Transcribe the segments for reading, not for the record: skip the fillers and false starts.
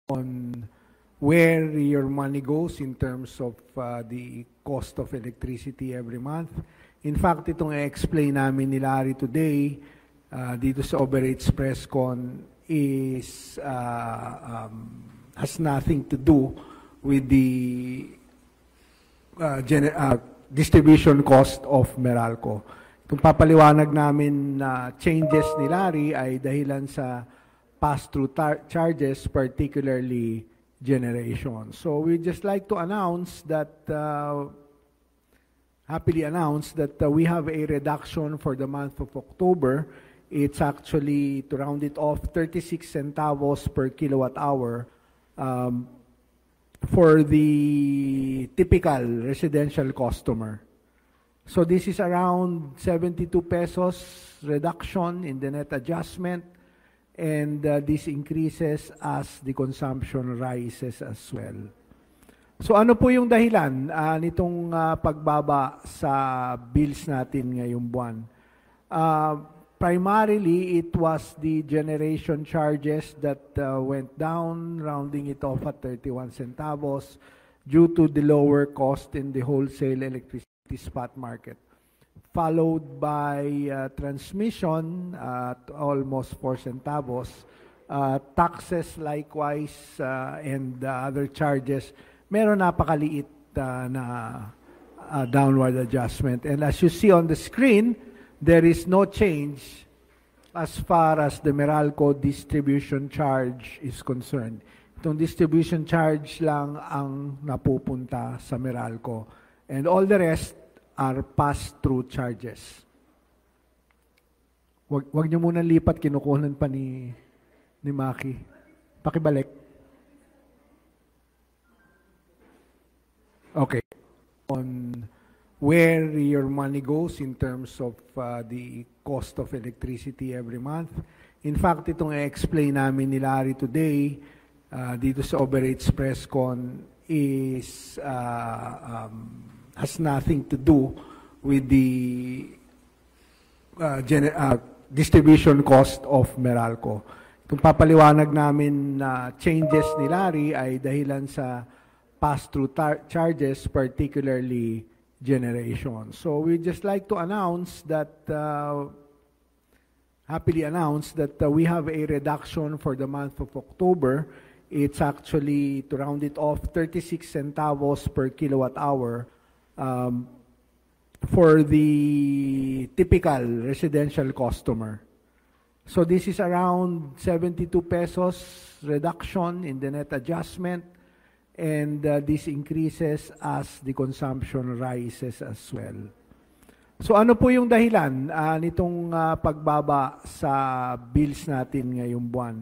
on where your money goes in terms of the cost of electricity every month. In fact, itong i-explain namin ni Larry today dito sa Overrates PressCon is has nothing to do with the distribution cost of Meralco. Itong papaliwanag namin na changes ni Larry ay dahilan sa pass-through charges, particularly generation. So we just like to announce that, happily announce that we have a reduction for the month of October. It's actually, to round it off, 36 centavos per kilowatt hour for the typical residential customer. So this is around 72 pesos reduction in the net adjustment, and this increases as the consumption rises as well. So ano po yung dahilan nitong pagbaba sa bills natin ngayong buwan? Primarily, it was the generation charges that went down, rounding it off at 31 centavos due to the lower cost in the wholesale electricity spot market, followed by transmission at almost 4 centavos, taxes likewise, and other charges. Meron napakaliit na downward adjustment. And as you see on the screen, there is no change as far as the Meralco distribution charge is concerned. Itong distribution charge lang ang napupunta sa Meralco. And all the rest are pass-through charges. Wag niyo muna lipat, kinukunan pa ni Maki. Pakibalik. Okay. On where your money goes in terms of the cost of electricity every month. In fact, itong i-explain namin ni Larry today dito sa Overrates PressCon is has nothing to do with the distribution cost of Meralco. Itong papaliwanag namin na changes ni Larry ay dahilan sa pass-through charges, particularly generation. So we just like to announce that, happily announce that we have a reduction for the month of October. It's actually, to round it off, 36 centavos per kilowatt hour for the typical residential customer. So this is around 72 pesos reduction in the net adjustment, and this increases as the consumption rises as well. So ano po yung dahilan nitong pagbaba sa bills natin ngayong buwan?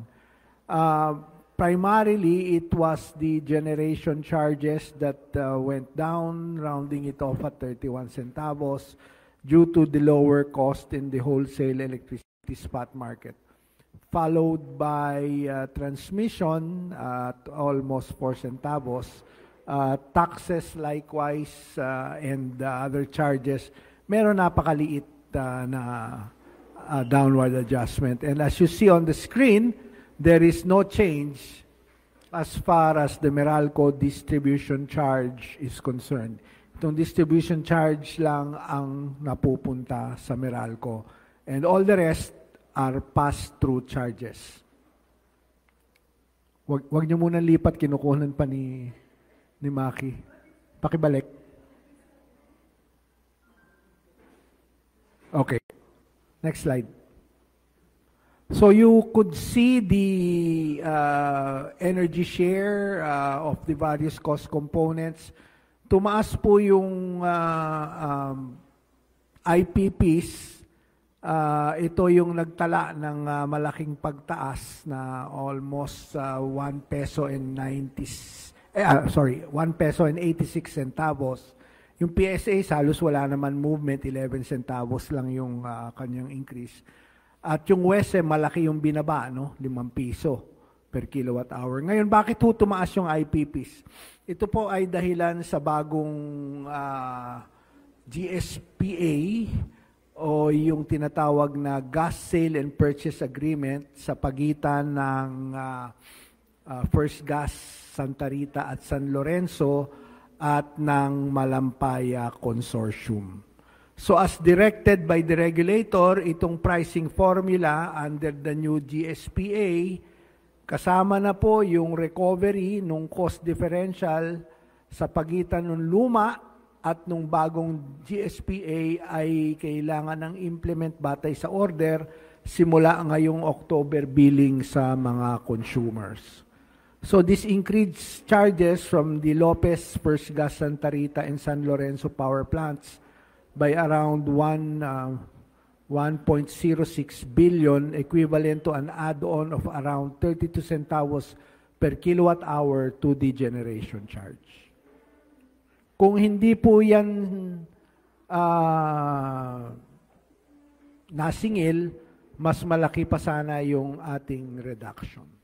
Primarily, it was the generation charges that went down, rounding it off at 31 centavos due to the lower cost in the wholesale electricity spot market, followed by transmission at almost 4 centavos, taxes likewise, and other charges. Meron napakaliit na downward adjustment. And as you see on the screen, there is no change as far as the Meralco distribution charge is concerned. Itong distribution charge lang ang napupunta sa Meralco. And all the rest are pass-through charges. Wag niyo muna lipat, kinukunan pa ni Maki. Pakibalik. Okay. Next slide. So you could see the energy share of the various cost components. Tumaas po yung IPPs. Ito yung nagtala ng malaking pagtaas na almost 1 peso and 1 peso and 86 centavos. Yung PSA halos wala naman movement, 11 centavos lang yung kanyang increase. At yung WESE malaki yung binaba, no? 5 piso per kilowatt hour. Ngayon, bakit ho tumaas yung IPPs? Ito po ay dahilan sa bagong GSPA o yung tinatawag na Gas Sale and Purchase Agreement sa pagitan ng First Gas Santa Rita at San Lorenzo at ng Malampaya Consortium. So as directed by the regulator, itong pricing formula under the new GSPA, kasama na po yung recovery nung cost differential sa pagitan ng luma at nung bagong GSPA ay kailangan ng implement batay sa order simula ngayong October billing sa mga consumers. So this increased charges from the Lopez, First Gas Santa Rita, and San Lorenzo power plants by around 1.06 billion, equivalent to an add-on of around 32 centavos per kilowatt hour to the generation charge. Kung hindi po yan nasingil, mas malaki pa sana yung ating reduction.